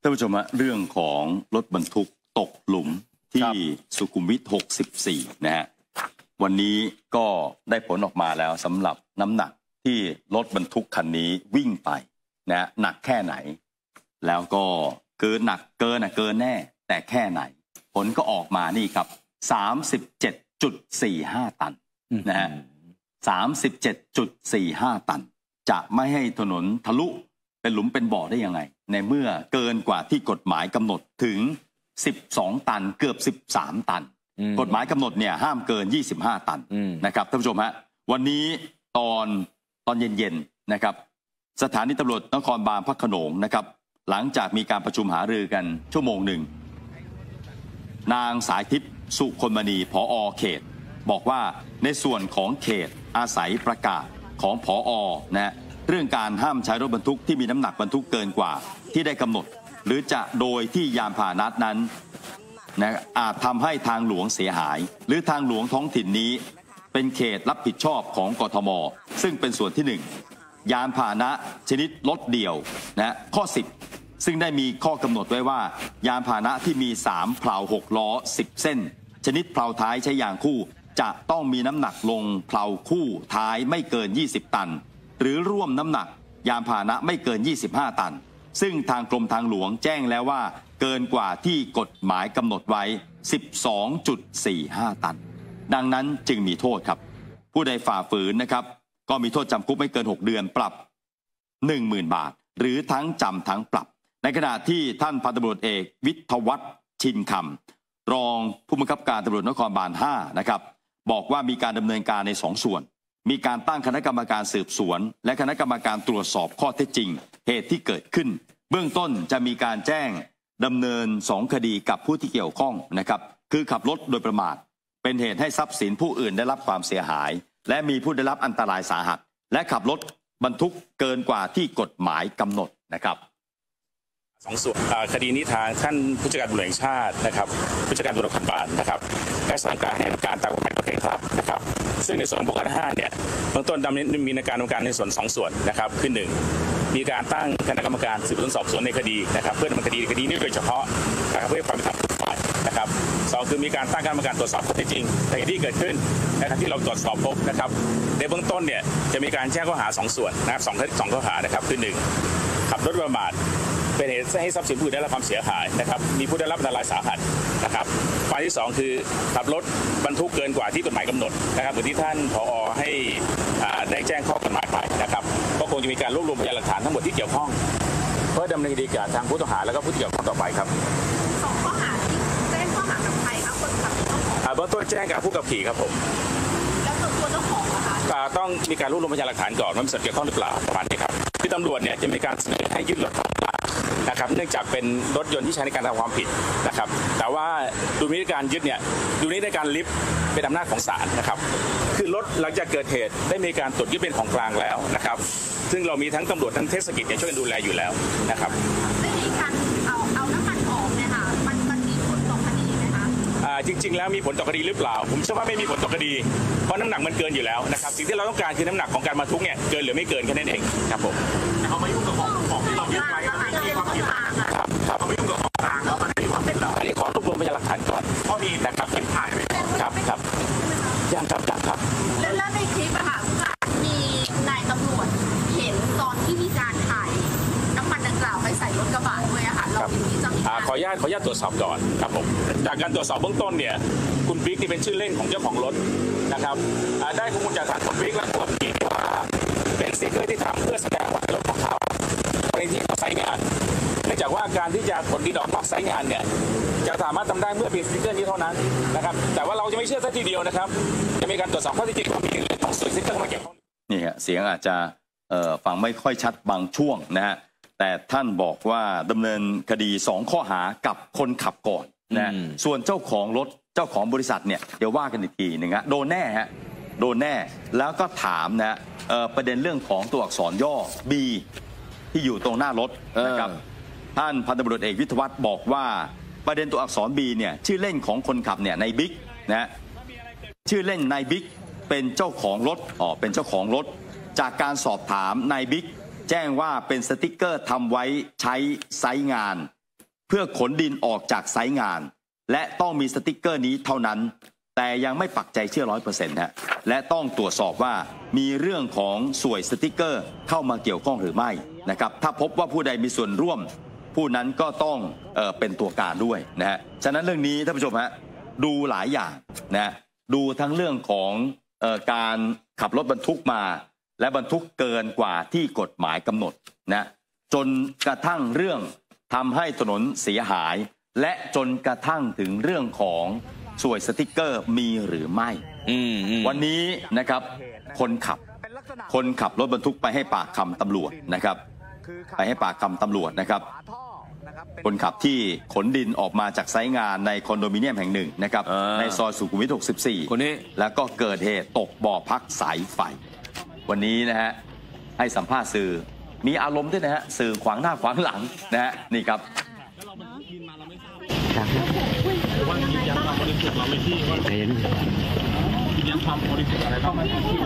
านผู้ชมฮะเรื่องของรถบรรทุกตกหลุมที่สุขุมวิท64นะฮะวันนี้ก็ได้ผลออกมาแล้วสำหรับน้ำหนักที่รถบรรทุกคันนี้วิ่งไปนะหนักแค่ไหนแล้วก็เกินหนักเกินแน่แต่แค่ไหนผลก็ออกมานี่ครับ 37.45 ตันนะฮะ 37.45 ตันจะไม่ให้ถนนทะลุเป็นหลุมเป็นบ่อได้ยังไงในเมื่อเกินกว่าที่กฎหมายกำหนดถึง12ตันเกือบ13ตันกฎหมายกำหนดเนี่ยห้ามเกิน25ตันนะครับท่านผู้ชมฮะวันนี้ตอนเย็นๆนะครับสถานีตำรวจนครบาลพระโขนงนะครับหลังจากมีการประชุมหารือกันชั่วโมงหนึ่งนางสายทิพย์สุคนมณีผอ.เขตบอกว่าในส่วนของเขตอาศัยประกาศของผอ.นะเรื่องการห้ามใช้รถบรรทุกที่มีน้ำหนักบรรทุกเกินกว่าที่ได้กำหนดหรือจะโดยที่ยานพาหนะนั้นนะอาจทำให้ทางหลวงเสียหายหรือทางหลวงท้องถิ่นนี้เป็นเขตรับผิดชอบของกทมซึ่งเป็นส่วนที่1ยานพาหนะชนิดรถเดี่ยวนะข้อ10ซึ่งได้มีข้อกำหนดไว้ว่ายานพาหนะที่มี3เพลา6ล้อ10เส้นชนิดเพลาท้ายใช้ยางคู่จะต้องมีน้ำหนักลงเพลาคู่ท้ายไม่เกิน20ตันหรือร่วมน้ำหนักยานพาหนะไม่เกิน25ตันซึ่งทางกรมทางหลวงแจ้งแล้วว่าเกินกว่าที่กฎหมายกำหนดไว้ 12.45 ตันดังนั้นจึงมีโทษครับผู้ใดฝ่าฝืนนะครับก็มีโทษจำคุกไม่เกิน6เดือนปรับ 10,000 บาทหรือทั้งจำทั้งปรับในขณะที่ท่านพันตำรวจเอกวิทยวัฒน์ชินคำรองผู้บังคับการตำรวจนครบาล5นะครับบอกว่ามีการดำเนินการใน2ส่วนมีการตั้งคณะกรรมการสืบสวนและคณะกรรมการตรวจสอบข้อเท็จจริงเหตุที่เกิดขึ้นเบื้องต้นจะมีการแจ้งดำเนิน2คดีกับผู้ที่เกี่ยวข้องนะครับคือขับรถโดยประมาทเป็นเหตุให้ทรัพย์สินผู้อื่นได้รับความเสียหายและมีผู้ได้รับอันตรายสาหัสและขับรถบรรทุกเกินกว่าที่กฎหมายกำหนดนะครับ 2 ส่วนคดีนี้ทางท่านผู้จัดการตำรวจแห่งชาตินะครับผู้จัดการตำรวจนครบาลนะครับได้สั่งการให้การตามกฎหมายประเทศครับนะครับซึ่งในส่วนของบก5เนี่ยเบื้องต้นมีในการดำเนินการในส่วน2ส่วนนะครับคือ1มีการตั้งคณะกรรมการสืบสวนสอบสวนในคดีนะครับเพื่อดำเนินคดีนี้โดยเฉพาะนะครับเพื่อความเป็นธรรมทุกฝ่ายนะครับ2คือมีการตั้งคณะกรรมการตรวจสอบข้อเท็จจริงในเหตุที่เกิดขึ้นนะครับที่เราตรวจสอบพบนะครับในเบื้องต้นเนี่ยจะมีการแจ้งข้อหา2ส่วนนะครับ2ข้อหานะครับคือ1ขับรถประมาทเป็นเหตุให้ทรัพย์สินผู้อื่นได้รับความเสียหายนะครับมีผู้ได้รับอันตรายสาหัสนะครับฝ่ายที่2คือขับรถบรรทุกเกินกว่าที่กฎหมายกำหนดนะครับเหมือนที่ท่านผอ.ให้ได้แจ้งข้อกฎหมายไปนะครับก็คงจะมีการรวบรวมพยานหลักฐานทั้งหมดที่เกี่ยวข้องเพื่อดำเนินคดีกับทางผู้ต้องหาแล้วก็ผู้ที่เกี่ยวข้องต่อไปครับ 2ข้อหาที่แจ้งข้อหากับใครครับคนขับเบื้องต้นแจ้งกับผู้ขับขี่ครับผมแล้วตัวเจ้าของนะคะต้องมีการรวบรวมพยานหลักฐานก่อนว่ามีส่วนเกี่ยวข้องหรือเปล่าประมาณนี้ครับที่ตำรวจเนี่ยจะมีการเสนอให้ยึดรถนะครับเนื่องจากเป็นรถยนต์ที่ใช้ในการทำความผิดนะครับแต่ว่าดุลพินิจการยึดเนี่ยดุลพินิจในการลิฟต์เป็นอำนาจของศาลนะครับคือรถหลังจากเกิดเหตุได้มีการตรวจยึดเป็นของกลางแล้วนะครับซึ่งเรามีทั้งตำรวจทั้งเทศกิจช่วยกันดูแลอยู่แล้วนะครับได้มีการเอาน้ำมันออกเนี่ยค่ะมันมีผลต่อคดีไหมคะจริงๆแล้วมีผลต่อคดีหรือเปล่าผมเชื่อว่าไม่มีผลต่อคดีเพราะน้ำหนักมันเกินอยู่แล้วนะครับสิ่งที่เราต้องการคือน้ำหนักของการบรรทุกเนี่ยเกินหรือไม่เกินแค่นั้นเองครับผมเขาไม่ยุ่งกับของที่เรายึดไว้ไม่มีความผิดครับเขาไม่ยุ่งกับของกลางแล้วมันไม่มีความผิดหรออันนี้ขอรวบรวมพยานหลักฐานก่อนเพราะมีนะครับคลิปถ่ายไหมครับยังครับแล้วในคลิปอะค่ะมีนายตำรวจเห็นตอนที่มีการถ่ายน้ำมันดังกล่าวไปใส่รถกระบะด้วยอะค่ะเราอย่างนี้จะมีขออนุญาตตรวจสอบก่อนครับผมจากการตรวจสอบเบื้องต้นเนี่ยคุณบิ๊กที่เป็นชื่อเล่นของเจ้าของรถนะครับได้ข้อมูลจากทางคุณบิ๊กและผู้ขับขี่ว่าเป็นสติ๊กเกอร์ที่ทำเพื่อแสดงว่ารถของเขาในที่เขาใช้งานเนื่องจากว่าการที่จะขนดินออกนอกไซต์งานเนี่ยจะสามารถทำได้เมื่อมีสติ๊กเกอร์นี้เท่านั้นนะครับแต่ว่าเราจะไม่เชื่อซะทีเดียวนะครับจะมีการตรวจสอบข้อเท็จจริงว่ามีเรื่องของสติ๊กเกอร์มาเกี่ยวข้องนี่ฮะเสียงอาจจะฟังไม่ค่อยชัดบางช่วงนะฮะแต่ท่านบอกว่าดำเนินคดี2ข้อหากับคนขับก่อนนะส่วนเจ้าของรถเจ้าของบริษัทเนี่ยเดี๋ยวว่ากันอีกทีหนึ่งฮะโดนแน่ฮะโดนแน่แล้วก็ถามนะประเด็นเรื่องของตัวอักษรย่อ B ที่อยู่ตรงหน้ารถนะครับท่านพันตำรวจเอกวิทยวัฒน์บอกว่าประเด็นตัวอักษร B เนี่ยชื่อเล่นของคนขับเนี่ยนายบิ๊กนะชื่อเล่นนายบิ๊กเป็นเจ้าของรถเป็นเจ้าของรถจากการสอบถามนายบิ๊กแจ้งว่าเป็นสติ๊กเกอร์ทำไว้ใช้ไซต์งานเพื่อขนดินออกจากไซต์งานและต้องมีสติ๊กเกอร์นี้เท่านั้นแต่ยังไม่ปักใจเชื่อ 100% ฮะและต้องตรวจสอบว่ามีเรื่องของสวยสติ๊กเกอร์เข้ามาเกี่ยวข้องหรือไม่นะครับถ้าพบว่าผู้ใดมีส่วนร่วมผู้นั้นก็ต้องเป็นตัวการด้วยนะฮะฉะนั้นเรื่องนี้ท่านผู้ชมฮะดูหลายอย่างนะดูทั้งเรื่องของการขับรถบรรทุกมาและบรรทุกเกินกว่าที่กฎหมายกำหนดนะจนกระทั่งเรื่องทำให้ถนนเสียหายและจนกระทั่งถึงเรื่องของสวยสติ๊กเกอร์มีหรือไม่วันนี้นะครับคนขับรถบรรทุกไปให้ปากคำตำรวจนะครับไปให้ปากคำตำรวจนะครับคนขับที่ขนดินออกมาจากไซต์งานในคอนโดมิเนียมแห่งหนึ่งนะครับในซอยสุขุมวิท 64คนนี้แล้วก็เกิดเหตุตกบ่อพักสายไฟวันนี้นะฮะให้สัมภาษณ์สื่อมีอารมณ์ด้วยนะฮะสื่อขวางหน้าขวางหลังนะฮะนี่ครับว่ายืนยันความบริสุทธิ์เราไม่ที่ว่ายืนยันความบริสุทธิ์อะไรบ้างไหม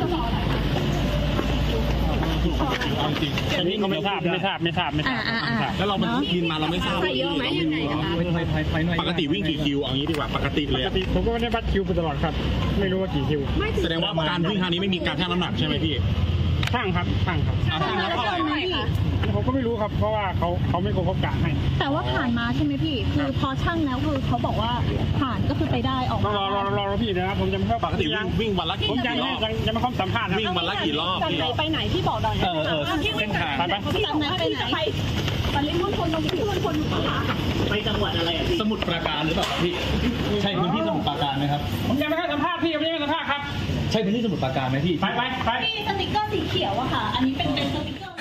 จริงอันนี้ก็ไม่ทราบแล้วเรามันยืนมาเราไม่ทราบไปเยอะไหมยังไงคะปกติวิ่งกี่คิวเอางี้ดีกว่าปกติเลยผมก็ไม่ได้วัดคิวไปตลอดครับไม่รู้ว่ากี่คิวแสดงว่าการวิ่งครั้งนี้ไม่มีการชั่งน้ำหนักใช่ไหมพี่ชั่งครับชั่งแล้วเท่าไหร่คะผมก็ไม่รู้ครับเพราะว่าเขาไม่ครบกะให้แต่ว่าผ่านมาใช่ไหมพี่คือพอชั่งแล้วคือเขาบอกว่าผ่านก็คือไปได้ออกมารอพี่นะครับผมจะไม่ปกติวิ่งวันละผมยังไม่ค่อยสัมภาษณ์วิ่งวันละกี่รอบไปไหนที่บอกหน่อยเส้นทางไปไหนปริมณฑลตรงนี้ที่มณฑลไปจังหวัดอะไรสมุทรปราการหรือเปล่าพี่ใช่พื้นที่สมุทรปราการไหมครับผมยังไม่ค่อยสัมภาษณ์พี่ผมยังไม่สัมภาษณ์ครับใช่พื้นที่สมุทรปราการไหมพี่ไปพี่สติ๊กเกอร์สีเขียวอะค่ะอันนี้เป็นสติ๊กเกอร์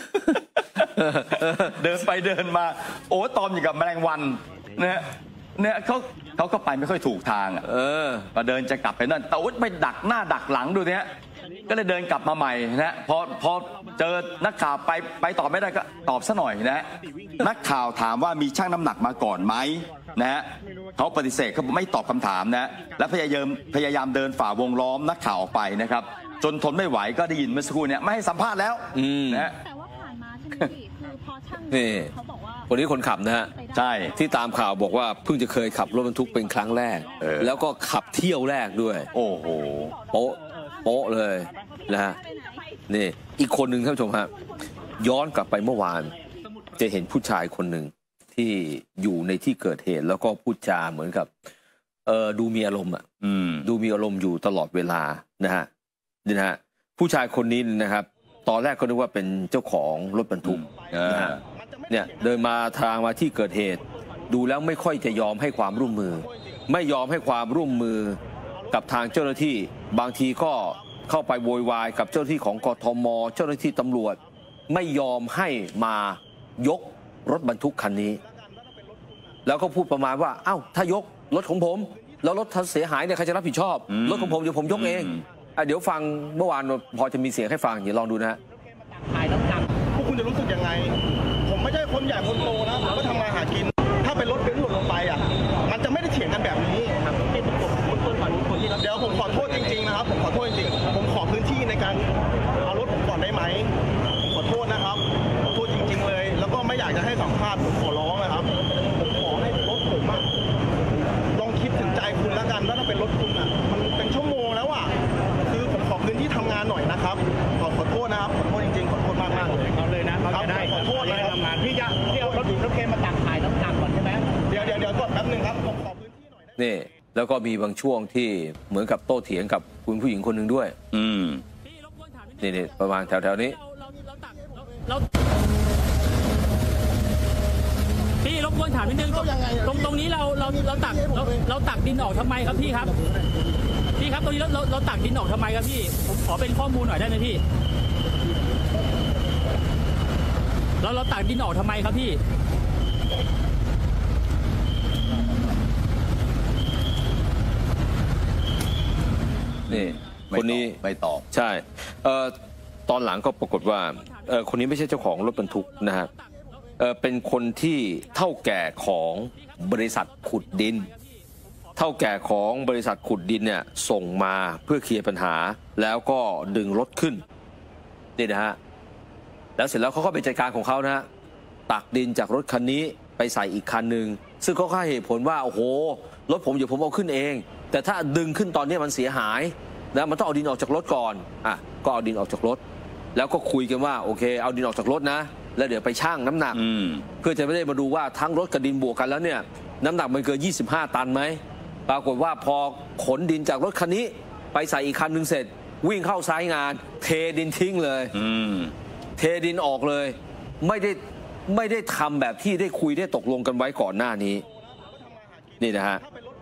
เดินไปเดินมาโอ้ตอมอยู่กับแมลงวันเนี่ยเขาก็ไปไม่ค่อยถูกทางก็เดินจะกลับไปนั่นแต่ไปดักหน้าดักหลังดูเนี่ยก็เลยเดินกลับมาใหม่นะพอเจอนักข่าวไปตอบไม่ได้ก็ตอบซะหน่อยนะนักข่าวถามว่ามีชั่งน้ำหนักมาก่อนไหมนะฮะเขาปฏิเสธเขาไม่ตอบคำถามนะและพยายามเดินฝ่าวงล้อมนักข่าวออกไปนะครับจนทนไม่ไหวก็ได้ยินเมื่อสักครู่เนี่ยไม่ให้สัมภาษณ์แล้วนะนี่คนนี้คนขับนะฮะใช่ที่ตามข่าวบอกว่าเพิ่งจะเคยขับรถบรรทุกเป็นครั้งแรกแล้วก็ขับเที่ยวแรกด้วยโอ้โหโป๊ะเลยนะฮะนี่อีกคนหนึ่งท่านผู้ชมครับย้อนกลับไปเมื่อวานจะเห็นผู้ชายคนหนึ่งที่อยู่ในที่เกิดเหตุแล้วก็พูดจาเหมือนกับดูมีอารมณ์ดูมีอารมณ์อยู่ตลอดเวลานะฮะนี่นะฮะผู้ชายคนนี้นะครับตอนแรกก็นึกว่าเป็นเจ้าของรถบรรทุกเนี่ยเดินมาทางมาที่เกิดเหตุดูแล้วไม่ค่อยจะยอมให้ความร่วมมือไม่ยอมให้ความร่วมมือกับทางเจ้าหน้าที่บางทีก็เข้าไปโวยวายกับเจ้าหน้าที่ของกทมเจ้าหน้าที่ตำรวจไม่ยอมให้มายกรถบรรทุกคันนี้แล้วก็พูดประมาณว่าเอ้าถ้ายกรถของผมแล้วรถเสียหายเนี่ยใครจะรับผิดชอบรถของผมเดี๋ยวผมยกเองเดี๋ยวฟังเมื่อวานพอจะมีเสียงให้ฟังเดี๋ยวลองดูนะฮะพวกคุณจะรู้สึกยังไงผมไม่ใช่คนใหญ่คนโตนะผมก็ทำมาหากินถ้าเป็นรถเบนซ์หล่นลงไปมันจะไม่ได้เถียงกันแบบนี้ครับเดี๋ยวผมขอโทษจริงๆนะครับผมขอโทษจริงๆผมขอพื้นที่ในการเอารถผมก่อนได้ไหมผมขอโทษนะครับขอโทษจริงๆเลยแล้วก็ไม่อยากจะให้สัมภาษณ์ผมขอร้องนะครับผมขอให้รถผมลองคิดถึงใจคุณแล้วกันถ้าเป็นรถคุณมันเป็นชั่วโมงแล้วคือผมขอพื้นที่ทำงานหน่อยนะครับขอโทษนะครับขอโทษจริงๆขอโทษมากๆเลยเอาเลยนะเขาจะได้ขอโทษเลยทำงานพี่เอารถเคนมาตักถ่ายน้ำหนักก่อนใช่ไหมเดี๋ยวกดแป๊บนึงครับผมขอพื้นที่หน่อยนี่แล้วก็มีบางช่วงที่เหมือนกับโต้เถียงกับคุณผู้หญิงคนหนึ่งด้วยนี่ประมาณแถวๆนี้พี่รบกวนถามนิดนึงตรงนี้เราตักดินออกทำไมครับพี่ครับตรงนี้เราตักดินออกทำไมครับพี่ผมขอเป็นข้อมูลหน่อยได้ไหมพี่เราตักดินออกทำไมครับพี่นี่คนนี้ไม่ตอบใช่ตอนหลังก็ปรากฏว่าคนนี้ไม่ใช่เจ้าของรถบรรทุกนะฮะเป็นคนที่เท่าแก่ของบริษัทขุดดินเท่าแก่ของบริษัทขุดดินเนี่ยส่งมาเพื่อเคลียร์ปัญหาแล้วก็ดึงรถขึ้นนี่นะฮะแล้วเสร็จแล้วเขาก็ไปจัดการของเขานะฮะตักดินจากรถคันนี้ไปใส่อีกคันหนึ่งซึ่งเขาให้เหตุผลว่าโอ้โหรถผมเดี๋ยวผมเอาขึ้นเองแต่ถ้าดึงขึ้นตอนนี้มันเสียหายนะมันต้องเอาดินออกจากรถก่อนก็เอาดินออกจากรถแล้วก็คุยกันว่าโอเคเอาดินออกจากรถนะแล้วเดี๋ยวไปชั่งน้ำหนักเพื่อจะไม่ได้มาดูว่าทั้งรถกับดินบวกกันแล้วเนี่ยน้ำหนักมันเกิน25 ตันไหมปรากฏว่าพอขนดินจากรถคันนี้ไปใส่อีกคันหนึ่งเสร็จวิ่งเข้าไซต์งานเทดินทิ้งเลยเทดินออกเลยไม่ได้ทำแบบที่ได้คุยได้ตกลงกันไว้ก่อนหน้านี้นี่นะฮะ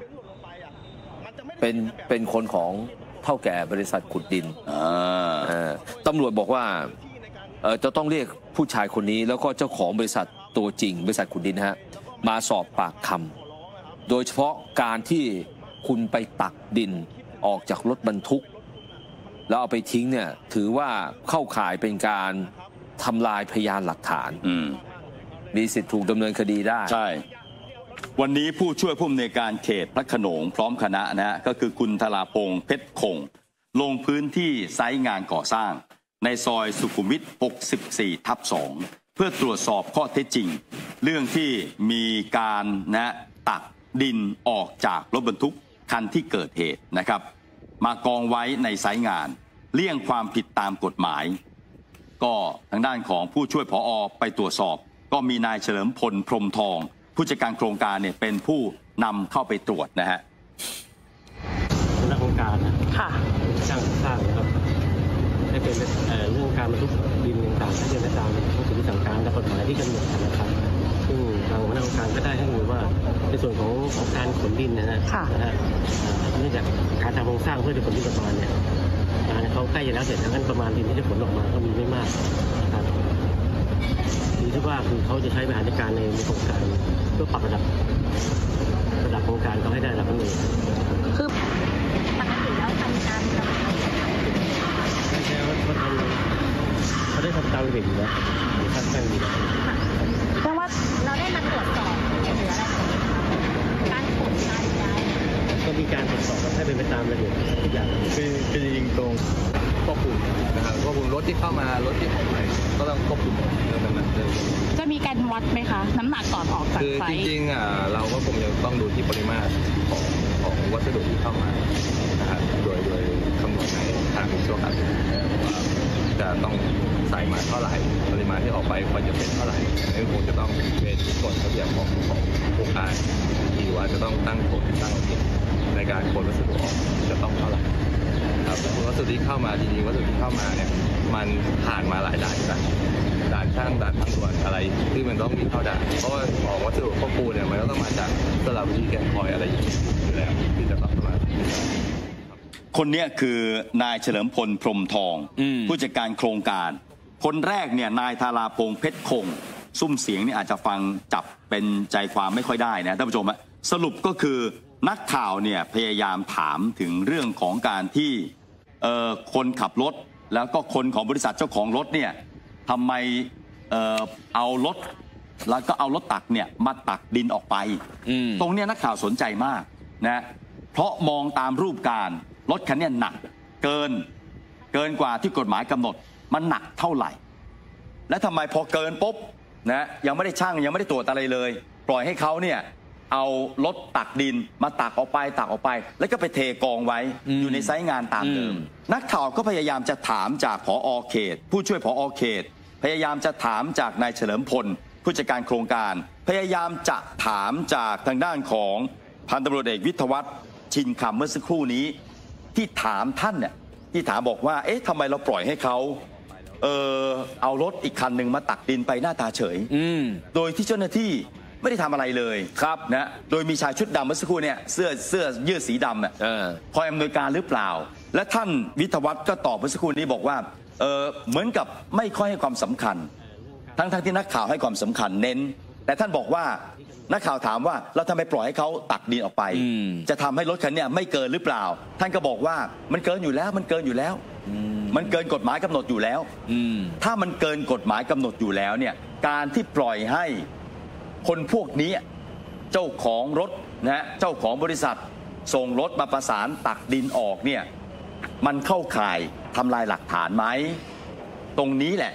เป็นคนของเท่าแก่บริษัทขุดดินตำรวจบอกว่าจะต้องเรียกผู้ชายคนนี้แล้วก็เจ้าของบริษัทตัวจริงบริษัทขุดดินนะฮะมาสอบปากคำโดยเฉพาะการที่คุณไปตักดินออกจากรถบรรทุกแล้วเอาไปทิ้งเนี่ยถือว่าเข้าข่ายเป็นการทำลายพยานหลักฐานมีสิทธิ์ถูกดำเนินคดีได้ใช่วันนี้ผู้ช่วยผู้อำนวยการเขตพระโขนงพร้อมคณะนะฮะก็คือคุณธราพงษ์เพชรคงลงพื้นที่ไซต์งานก่อสร้างในซอยสุขุมวิท 64/2 เพื่อตรวจสอบข้อเท็จจริงเรื่องที่มีการตักดินออกจากรถบรรทุกคันที่เกิดเหตุนะครับมากองไว้ในไซต์งานเลี่ยงความผิดตามกฎหมายก็ทางด้านของผู้ช่วยผอ.ไปตรวจสอบก็มีนายเฉลิมพลพรหมทองผู้จัดการโครงการเนี่ยเป็นผู้นำเข้าไปตรวจนะฮะคณะโครงการนะค่ะสร้างนะครับให้เป็นเรื่องการบรรทุกดินต่างๆให้เป็นไปตามหนังสือสั่งการและกฎหมายที่กำหนดนะครับซึ่งทางคณะโครงการก็ได้ให้ดูว่าในส่วนของการขนดินนะฮะเนื่องจากการทำโครงสร้างเพื่อจะขนดินประมาณเนี่ยงานเขาใกล้จะแล้วเสร็จทั้งนั้นประมาณดินที่จะขนออกมาก็มีไม่มากนะครับดีที่ว่าคือเขาจะใช้บริหารจัดการในโครงการเพื่อปรับระดับโครงการเขาให้ได้ระดับหนึ่งคือปกติแล้วทำการเขาได้ทำตามระเบียบอยู่นะขั้นตอนดีนะเพราะว่าเราได้มาตรวจสอบเหลืออะไรการขนการย้ายก็มีการตรวจสอบให้เป็นไปตามระเบียบทุกอย่างคือจริงๆตรงควบคุมนะครับควบคุมรถที่เข้ามารถที่ออกไปก็ต้องควบคุมเรื่องนั้นเลยจะมีการวัดไหมคะน้ำหนักก่อนออกจากไซต์คือจริงๆเราก็คงจะต้องดูที่ปริมาตรของวัสดุที่เข้ามานะครับโดยคำนวณในทางวิศวกรรมจะต้องใส่มาเท่าไหร่ปริมาณที่ออกไปควรจะเป็นเท่าไหร่นี่คงจะต้องเป็นกฎระเบียบของโครงการที่ว่าจะต้องตั้งกฎตั้งระเบียบในการขนวัสดุออกจะต้องเท่าไหร่ครับวัสดุที่เข้ามาจริงๆวัสดุที่เข้ามาเนี่ยมันผ่านมาหลายด่านนะด่านช่างด่านทางด่วนอะไรที่มันต้องมีเข้าด่านเพราะว่าของวัสดุข้อมูลเนี่ยมันก็ต้องมาจากสระบุรีแก่นคอยอะไรอยู่แล้วที่จะต้องมาคนนี้คือนายเฉลิมพลพรหมทองผู้จัดการโครงการคนแรกเนี่ยนายธาราพงษ์เพชรคงซุ้มเสียงนี่อาจจะฟังจับเป็นใจความไม่ค่อยได้นะท่านผู้ชมสรุปก็คือนักข่าวเนี่ยพยายามถามถึงเรื่องของการที่คนขับรถแล้วก็คนของบริษัทเจ้าของรถเนี่ยทำไมเอารถแล้วก็เอารถตักเนี่ยมาตักดินออกไปตรงเนี้ยนักข่าวสนใจมากนะเพราะมองตามรูปการรถคันนี้หนักเกินกว่าที่กฎหมายกำหนดมันหนักเท่าไหร่และทำไมพอเกินปุ๊บนะยังไม่ได้ชั่งยังไม่ได้ตรวจอะไรเลยปล่อยให้เขาเนี่ยเอารถตักดินมาตักออกไปแล้วก็ไปเทกองไว้อยู่ในไซต์งานตามเดิมนักข่าวก็พยายามจะถามจากผอ.เขตผู้ช่วยผอ.เขตพยายามจะถามจากนายเฉลิมพลผู้จัดการโครงการพยายามจะถามจากทางด้านของพันตำรวจเอกวิทยวัฒน์ชินคำเมื่อสักครู่นี้ที่ถามท่านเนี่ยที่ถามบอกว่าเอ๊ะทำไมเราปล่อยให้เขาเอารถอีกคันหนึ่งมาตักดินไปหน้าตาเฉยโดยที่เจ้าหน้าที่ไม่ได้ทำอะไรเลยครับนะโดยมีชายชุดดำเมื่อสักครู่เนี่ยเสื้อยืดสีดำเนี่ยคอยอำนวยการหรือเปล่าและท่านวิทยวัฒน์ก็ตอบเมื่อสักครู่นี้บอกว่าเหมือนกับไม่ค่อยให้ความสำคัญทั้งที่นักข่าวให้ความสำคัญเน้นแต่ท่านบอกว่านักข่าวถามว่าเราทำไมปล่อยให้เขาตักดินออกไปจะทำให้รถคันนี้ไม่เกินหรือเปล่าท่านก็บอกว่ามันเกินอยู่แล้วมันเกินกฎหมายกำหนดอยู่แล้วถ้ามันเกินกฎหมายกำหนดอยู่แล้วเนี่ยการที่ปล่อยให้คนพวกนี้เจ้าของรถนะเจ้าของบริษัทส่งรถมาประสานตักดินออกเนี่ยมันเข้าข่ายทำลายหลักฐานไหมตรงนี้แหละ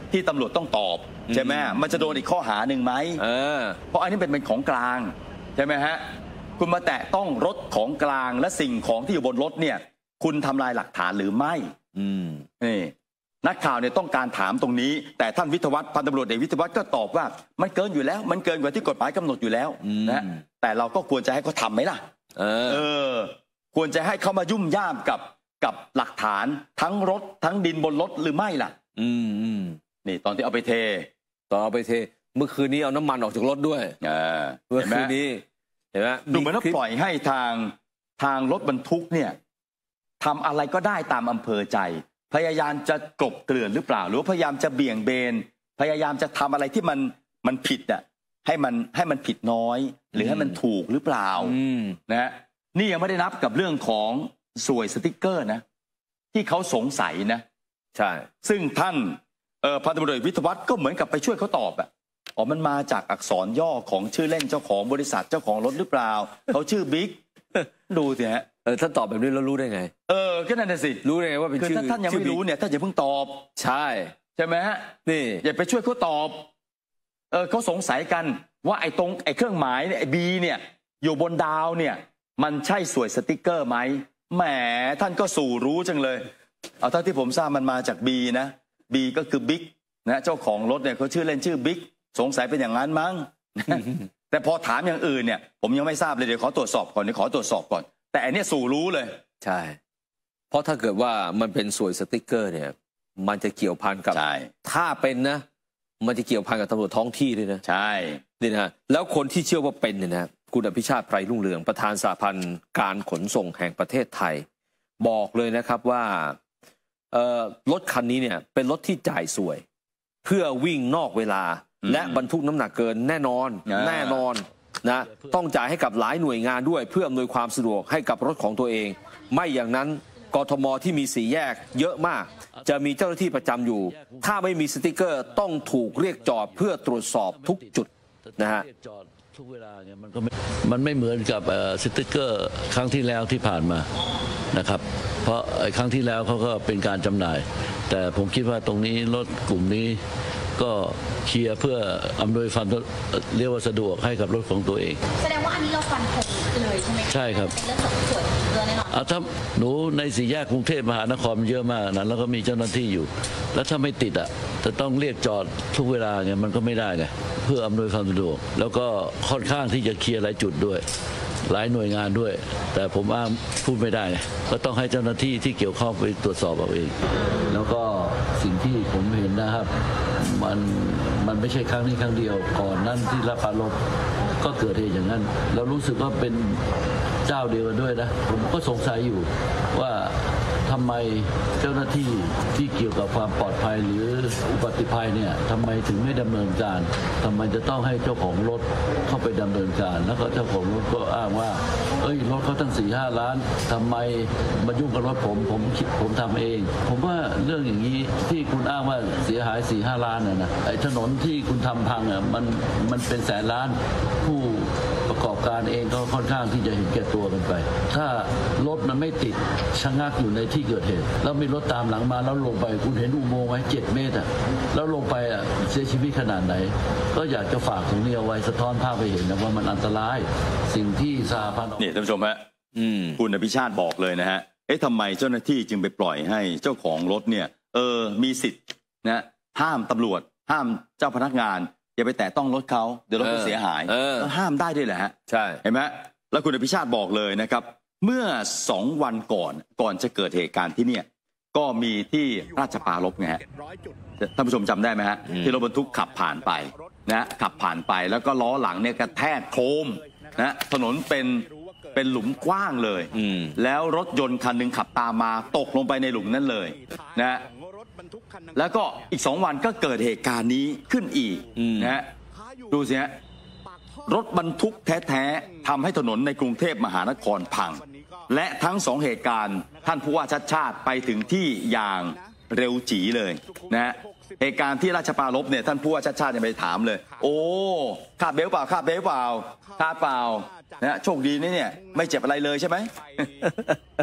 ที่ตำรวจต้องตอบใช่ไหมมันจะโดนอีกข้อหาหนึ่งไหมเพราะอันนี้เป็นของกลางใช่ไหมฮะคุณมาแตะต้องรถของกลางและสิ่งของที่อยู่บนรถเนี่ยคุณทำลายหลักฐานหรือไม่นี่นักข่าวเนี่ยต้องการถามตรงนี้แต่ท่านวิทยวัฒน์พันตำรวจเอกวิทยวัฒน์ก็ตอบว่ามันเกินอยู่แล้วมันเกินกว่าที่กฎหมายกำหนดอยู่แล้วนะแต่เราก็ควรจะให้เขาทำไหมล่ะควรจะให้เขามายุ่มย่ามกับหลักฐานทั้งรถทั้งดินบนรถหรือไม่ล่ะนี่ตอนที่เอาไปเทเมื่อคืนนี้เอาน้ำมันออกจากรถด้วยเมื่อคืนนี้เห็นไหมดูเหมือนว่าปล่อยให้ทางรถบรรทุกเนี่ยทำอะไรก็ได้ตามอำเภอใจพยายามจะกลบเกลื่อนหรือเปล่าหรือพยายามจะเบี่ยงเบนพยายามจะทำอะไรที่มันผิดอ่ะให้มันผิดน้อยหรือให้มันถูกหรือเปล่านะนี่ยังไม่ได้นับกับเรื่องของสวยสติ๊กเกอร์นะที่เขาสงสัยนะใช่ซึ่งท่านพันตำรวจเอกวิทยวัฒน์ก็เหมือนกับไปช่วยเขาตอบอ่ะมันมาจากอักษรย่อของชื่อเล่นเจ้าของบริษัทเจ้าของรถหรือเปล่าเขาชื่อบิ๊กดูสิฮะท่านตอบแบบนี้แล้วรู้ได้ไงก็นั่นน่ะสิรู้ได้ไงว่าเป็นชื่อท่านยังไม่รู้เนี่ยท่านอย่าเพิ่งตอบใช่ไหมฮะนี่อย่าไปช่วยเขาตอบเขาสงสัยกันว่าไอ้เครื่องหมายเนี่ยไอ้บีเนี่ยอยู่บนดาวเนี่ยมันใช่สวยสติ๊กเกอร์ไหมแหมท่านก็สู่รู้จังเลยเอาเท่าที่ผมทราบมันมาจากบีนะบีก็คือบิ๊กนะเจ้าของรถเนี่ยเขาชื่อเล่นชื่อบิ๊กสงสัยเป็นอย่างนั้นมั้ง แต่พอถามอย่างอื่นเนี่ยผมยังไม่ทราบเลยเดี๋ยวขอตรวจสอบก่อนแต่อันนี้สู่รู้เลยใช่เพราะถ้าเกิดว่ามันเป็นสวยสติ๊กเกอร์เนี่ยมันจะเกี่ยวพันกับถ้าเป็นนะมันจะเกี่ยวพันกับตำรวจท้องที่ด้วยนะใช่นี่นะแล้วคนที่เชื่อว่าเป็นเนี่ยนะคุณอภิชาติไพรรุ่งเรืองประธานสหพันธ์การขนส่งแห่งประเทศไทยบอกเลยนะครับว่ารถคันนี้เนี่ยเป็นรถที่จ่ายสวยเพื่อวิ่งนอกเวลาและบรรทุกน้ำหนักเกินแน่นอนนะต้องจ่ายให้กับหลายหน่วยงานด้วยเพื่ออำนวยความสะดวกให้กับรถของตัวเองไม่อย่างนั้นกทมที่มี4แยกเยอะมากจะมีเจ้าหน้าที่ประจำอยู่ถ้าไม่มีสติ๊กเกอร์ต้องถูกเรียกจอดเพื่อตรวจสอบทุกจุดนะฮะทุกเวลาเนี่ยมันไม่เหมือนกับสติ๊กเกอร์ครั้งที่แล้วที่ผ่านมานะครับเพราะครั้งที่แล้วเขาก็เป็นการจำหน่ายแต่ผมคิดว่าตรงนี้รถกลุ่มนี้ก็เคลียร์เพื่ออำนวยความเรียกว่าสะดวกให้กับรถของตัวเองแสดงว่าอันนี้เราฟันธงเลยใช่ไหมใช่ครับเป็นเรื่องของส่วนเกินแน่นอนถ้าหนูในสี่แยกกรุงเทพมหานครเยอะมากนั้นแล้วก็มีเจ้าหน้าที่อยู่แล้วถ้าไม่ติดจะต้องเรียกจอดทุกเวลาไงมันก็ไม่ได้ไงเพื่ออำนวยความสะดวกแล้วก็ค่อนข้างที่จะเคลียร์หลายจุดด้วยหลายหน่วยงานด้วยแต่ผมอ้างพูดไม่ได้ก็ต้องให้เจ้าหน้าที่ที่เกี่ยวข้องไปตรวจสอบเอาเองแล้วก็สิ่งที่ผมเห็นนะครับมันไม่ใช่ครั้งนี้ครั้งเดียวก่อนนั้นที่รับปารบก็เกิดเหตุอย่างนั้นเรารู้สึกว่าเป็นเจ้าเดียวกันด้วยนะผมก็สงสัยอยู่ว่าทำไมเจ้าหน้าที่ที่เกี่ยวกับความปลอดภัยหรืออุบัติภัยเนี่ยทำไมถึงไม่ดำเนินการทำไมจะต้องให้เจ้าของรถเข้าไปดำเนินการแล้วก็เจ้าของรถก็อ้างว่ารถเขาตั้ง 4-5 ล้านทำไมมายุ่งกับรถผมทำเองผมว่าเรื่องอย่างนี้ที่คุณอ้างว่าเสียหาย 4-5 ล้านนะไอ้ถนนที่คุณทำพังมันเป็นแสนล้านผู้ประกอบการเองก็ค่อนข้างที่จะเห็นแก่ตัวกันไปถ้ารถมันไม่ติดชะงักอยู่ในที่เกิดเหตุแล้วมีรถตามหลังมาแล้วลงไปคุณเห็นอุโมงค์ไว้7 เมตรแล้วลงไปเสียชีวิตขนาดไหนก็อยากจะฝากตรงนี้เอาไว้สะท้อนภาพไปเห็นนะว่ามันอันตรายสิ่งที่สหพันธ์นี่ท่านผู้ชมฮะคุณอภิชาติบอกเลยนะฮะทำไมเจ้าหน้าที่จึงไปปล่อยให้เจ้าของรถเนี่ยมีสิทธิ์นะห้ามตำรวจห้ามเจ้าพนักงานอย่าไปแตะต้องรถเขาเดี๋ยวรถจะเสียหายห้ามได้ด้วยแหละฮะใช่เห็นไหมแล้วคุณอภิชาติบอกเลยนะครับเมื่อ2 วันก่อนจะเกิดเหตุการณ์ที่เนี่ยก็มีที่ราชปรารภไงฮะท่านผู้ชมจำได้ไหมฮะที่รถบรรทุกขับผ่านไปนะขับผ่านไปแล้วก็ล้อหลังเนี่ยกระแทกโครมนะถนนเป็นหลุมกว้างเลยแล้วรถยนต์คันหนึ่งขับตามมาตกลงไปในหลุมนั้นเลยนะแล้วก็อีก2 วันก็เกิดเหตุการณ์นี้ขึ้นอีกนะดูสิฮะรถบรรทุกแท้ๆทำให้ถนนในกรุงเทพมหานครพังและทั้ง2 เหตุการณ์ท่านผู้ว่าชัดชาติไปถึงที่อย่างเร็วจีเลยนะเหตุการณ์ที่ราชปรารภเนี่ยท่านผู้ว่าชัดชาติยังไปถามเลยโอ้คาดเบลเปล่าคาดเบลเปล่าคาดเปล่านะโชคดีนี่เนี่ยไม่เจ็บอะไรเลยใช่ไหม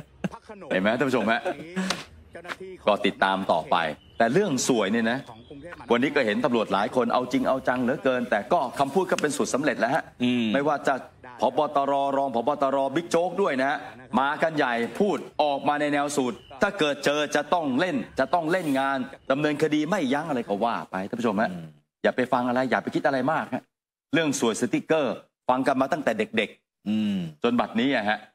เห็นไหมท่านผู้ชมฮะก็ติดตามต่อไปแต่เรื่องสวยเนี่ยนะวันนี้ก็เห็นตำรวจหลายคนเอาจริงเอาจังเหลือเกินแต่ก็คำพูดก็เป็นสูตรสำเร็จแล้วฮะไม่ว่าจะผบตรรองผบตรบิ๊กโจ๊กด้วยนะฮะมากันใหญ่พูดออกมาในแนวสูตรถ้าเกิดเจอจะต้องเล่นงานดำเนินคดีไม่ยั้งอะไรก็ว่าไปท่านผู้ชมฮะอย่าไปฟังอะไรอย่าไปคิดอะไรมากฮะเรื่องสวยสติ๊กเกอร์ฟังกันมาตั้งแต่เด็กๆจนบัดนี้ฮะ